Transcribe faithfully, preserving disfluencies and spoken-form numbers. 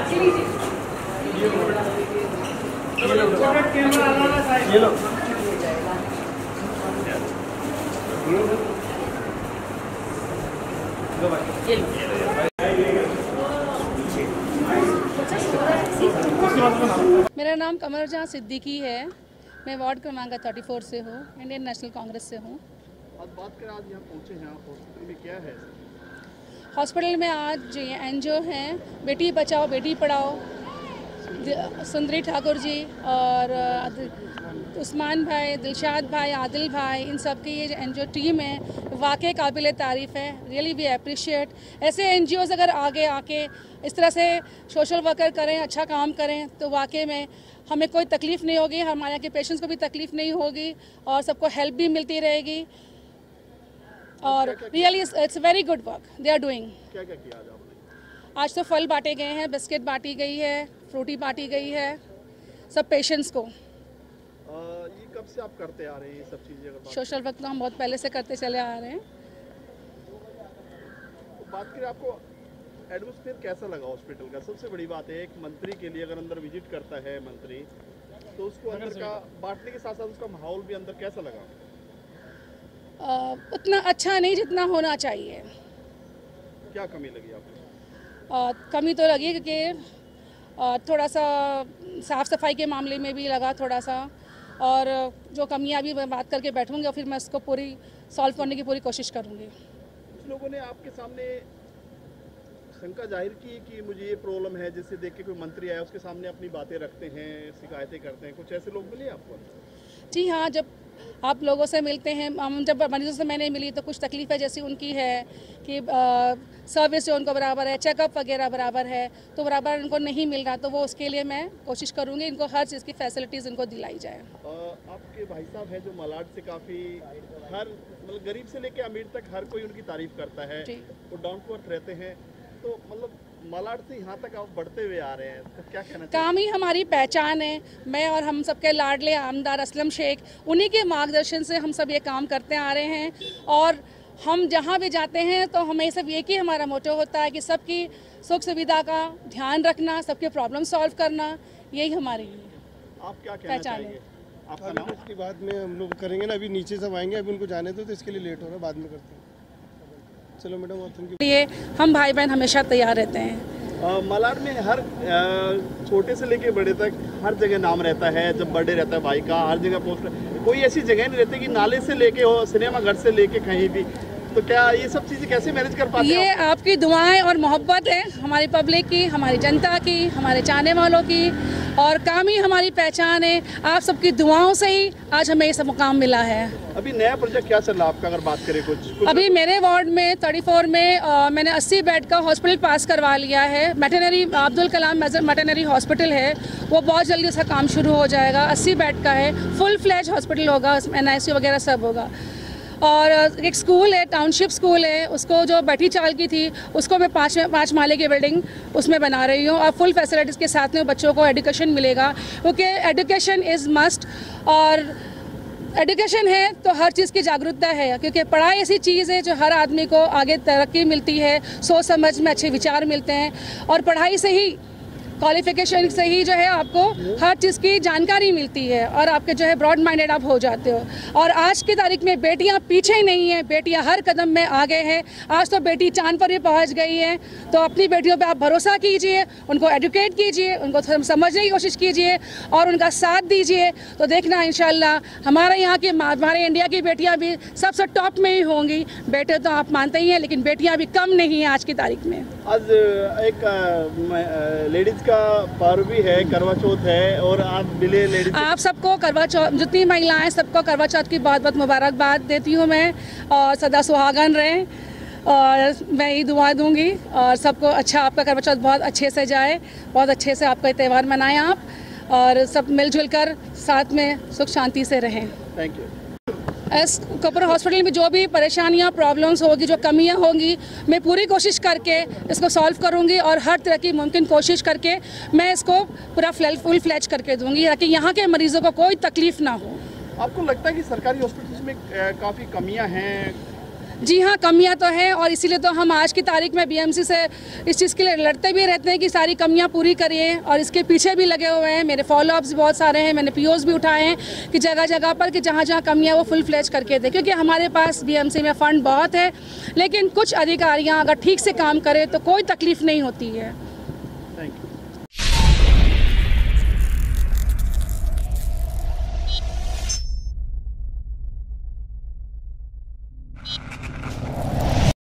मेरा नाम कमर जहाँ सिद्दीकी है। मैं वार्ड क्रमांक चौंतीस से हूँ, इंडियन नेशनल कांग्रेस से हूँ। आज बात करें, आज यहाँ पहुँचे हैं आप, हॉस्पिटल में क्या है? हॉस्पिटल में आज एन जी ओ हैं, बेटी बचाओ बेटी पढ़ाओ, सुंदरी ठाकुर जी और उस्मान भाई, दिलशाद भाई, आदिल भाई, इन सब की ये एन जी ओ टीम है वाकई काबिल तारीफ़ है। Really we appreciate. ऐसे एन जी ओज़ अगर आगे आके इस तरह से सोशल वर्कर करें, अच्छा काम करें, तो वाकई में हमें कोई तकलीफ़ नहीं होगी, हमारे यहाँ के पेशेंट्स को भी तकलीफ़ नहीं होगी और सबको हेल्प भी मिलती रहेगी। और really it's very good work they are doing. क्या क्या किया आज आपने? आज तो फल बांटे गए हैं, बिस्किट बांटी गई है, फ्रूटी बांटी गई है सब पेशेंट्स को। आ, ये कब से आप करते आ रहे हैं ये सब चीज़ें? सोशल वर्क तो हम बहुत पहले से करते चले आ रहे हैं। तो बात करें, आपको एटमॉस्फेयर कैसा लगा हॉस्पिटल का? सबसे बड़ी बात है, एक मंत्री के लिए अगर अंदर विजिट करता है मंत्री, तो उसको अंदर का बांटने के साथ साथ उसका माहौल भी अंदर कैसा लगा? आ, उतना अच्छा नहीं जितना होना चाहिए। क्या कमी लगी आपको? आ, कमी तो लगी क्योंकि थोड़ा सा साफ़ सफाई के मामले में भी लगा थोड़ा सा, और जो कमियां भी मैं बात करके बैठूंगी और फिर मैं उसको पूरी सॉल्व करने की पूरी कोशिश करूंगी। कुछ लोगों ने आपके सामने शंका जाहिर की कि मुझे ये प्रॉब्लम है, जिससे देख के कोई मंत्री आया उसके सामने अपनी बातें रखते हैं, शिकायतें करते हैं। कुछ ऐसे लोग मिले आपको? जी हाँ, जब आप लोगों से मिलते हैं, हम जब मरीजों से मैंने मिली तो कुछ तकलीफ़ें जैसी उनकी है कि सर्विस जो उनको बराबर है, चेकअप वगैरह बराबर है, तो बराबर उनको नहीं मिल रहा, तो वो उसके लिए मैं कोशिश करूँगी इनको हर चीज़ की फैसिलिटीज़ इनको दिलाई जाए। आ, आपके भाई साहब हैं जो मलाड से काफ़ी, हर मतलब गरीब से लेके अमीर तक हर कोई उनकी तारीफ़ करता है, वो डाउन टू अर्थ रहते हैं, तो मतलब मलाड से यहाँ तक आप बढ़ते हुए आ रहे हैं, तो क्या कहना चाहिए? काम ही हमारी पहचान है। मैं और हम सबके लाडले आमदार असलम शेख, उन्हीं के मार्गदर्शन से हम सब ये काम करते आ रहे हैं। और हम जहाँ भी जाते हैं तो हमें सब एक ही हमारा मोटो होता है कि सबकी सुख सुविधा का ध्यान रखना, सबके प्रॉब्लम सॉल्व करना, यही हमारी आप क्या कहना चाहेंगे? आपका नाम? इसके बाद में हम लोग करेंगे ना, अभी नीचे सब आएंगे, अभी उनको जाने दो, तो इसके लिए लेट हो रहा है, बाद में करते हैं। चलो मैडम, थैंक यू। ये हम भाई बहन हमेशा तैयार रहते हैं। मलाड में हर छोटे से लेके बड़े तक हर जगह नाम रहता है, जब बर्थडे रहता है भाई का, हर जगह पोस्टर, कोई ऐसी जगह नहीं रहती कि नाले से लेके हो, सिनेमा घर से लेके कहीं भी। तो क्या ये सब चीज़ें कैसे मैनेज कर पाते हैं? ये आपकी दुआएं और मोहब्बत है, हमारी पब्लिक की, हमारी जनता की, हमारे चाहने वालों की, और काम ही हमारी पहचान है। आप सबकी दुआओं से ही आज हमें ये सब मुकाम मिला है। अभी नया प्रोजेक्ट क्या चल रहा है आपका, अगर बात करें कुछ, कुछ अभी मेरे वार्ड में चौंतीस में आ, मैंने अस्सी बेड का हॉस्पिटल पास करवा लिया है। Veterinary Abdul Kalam veterinary hospital है, वो बहुत जल्दी उसका काम शुरू हो जाएगा। अस्सी बेड का है, फुल फ्लैज हॉस्पिटल होगा, एन आई सी यू वगैरह सब होगा। और एक स्कूल है, टाउनशिप स्कूल है, उसको जो बैठी चाल की थी उसको मैं पाँच पाँच माले की बिल्डिंग उसमें बना रही हूँ, और फुल फैसिलिटीज़ के साथ में बच्चों को एजुकेशन मिलेगा, क्योंकि एजुकेशन इज़ मस्ट। और एजुकेशन है तो हर चीज़ की जागरूकता है, क्योंकि पढ़ाई ऐसी चीज़ है जो हर आदमी को आगे तरक्की मिलती है, सोच समझ में अच्छे विचार मिलते हैं, और पढ़ाई से ही, क्वालिफिकेशन से ही जो है आपको हर चीज़ की जानकारी मिलती है, और आपके जो है ब्रॉड माइंडेड आप हो जाते हो। और आज की तारीख में बेटियां पीछे नहीं हैं, बेटियां हर कदम में आगे हैं। आज तो बेटी चांद पर भी पहुंच गई है, तो अपनी बेटियों पे आप भरोसा कीजिए, उनको एजुकेट कीजिए, उनको समझने की कोशिश कीजिए और उनका साथ दीजिए, तो देखना इंशाल्लाह हमारे यहाँ की, हमारे इंडिया की बेटियाँ भी सबसे टॉप में ही होंगी। बेटे तो आप मानते ही हैं, लेकिन बेटियाँ भी कम नहीं हैं आज की तारीख में। आज एक लेडीज का पर्व भी है, करवा चौथ है, और आप मिले लेडीज, आप सबको करवा चौथ, जितनी महिलाएं सबको करवा चौथ की बहुत बहुत मुबारकबाद देती हूँ मैं, और सदा सुहागन रहें, और मैं ये दुआ दूंगी, और सबको अच्छा, आपका करवा चौथ बहुत अच्छे से जाए, बहुत अच्छे से आपका त्यौहार मनाएं आप, और सब मिलजुल कर साथ में सुख शांति से रहें। Thank you. इस कपूर हॉस्पिटल में जो भी परेशानियां, प्रॉब्लम्स होगी, जो कमियां होंगी, मैं पूरी कोशिश करके इसको सॉल्व करूंगी, और हर तरह की मुमकिन कोशिश करके मैं इसको पूरा फुल फ्लैज करके दूंगी, ताकि यहाँ के मरीजों को कोई तकलीफ ना हो। आपको लगता है कि सरकारी हॉस्पिटल्स में काफ़ी कमियां हैं? जी हाँ, कमियां तो हैं और इसीलिए तो हम आज की तारीख में बीएमसी से इस चीज़ के लिए लड़ते भी रहते हैं कि सारी कमियां पूरी करिए, और इसके पीछे भी लगे हुए हैं। मेरे फॉलोअप्स बहुत सारे हैं, मैंने पीओस भी उठाए हैं कि जगह जगह पर कि जहाँ जहाँ कमियां वो फुल फ्लेज करके दें, क्योंकि हमारे पास बीएमसी में फ़ंड बहुत है, लेकिन कुछ अधिकारियाँ अगर ठीक से काम करें तो कोई तकलीफ़ नहीं होती है। Thank you.